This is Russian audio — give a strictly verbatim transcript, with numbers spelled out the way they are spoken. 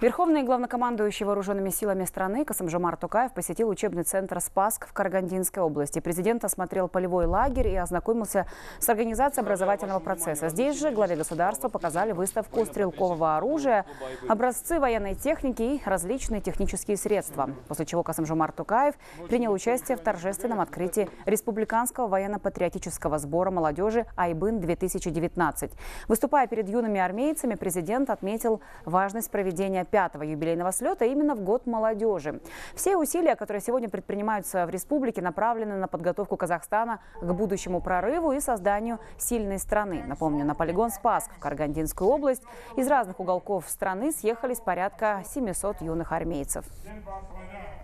Верховный главнокомандующий вооруженными силами страны Касым-Жомарт Токаев посетил учебный центр «Спасск» в Карагандинской области. Президент осмотрел полевой лагерь и ознакомился с организацией образовательного процесса. Здесь же главе государства показали выставку стрелкового оружия, образцы военной техники и различные технические средства. После чего Касым-Жомарт Токаев принял участие в торжественном открытии Республиканского военно-патриотического сбора молодежи «Айбын-две тысячи девятнадцать». Выступая перед юными армейцами, президент отметил важность проведения пятого юбилейного слета именно в год молодежи. Все усилия, которые сегодня предпринимаются в республике, направлены на подготовку Казахстана к будущему прорыву и созданию сильной страны. Напомню, на полигон «Спасск» в Карагандинскую область из разных уголков страны съехались порядка семисот юных армейцев.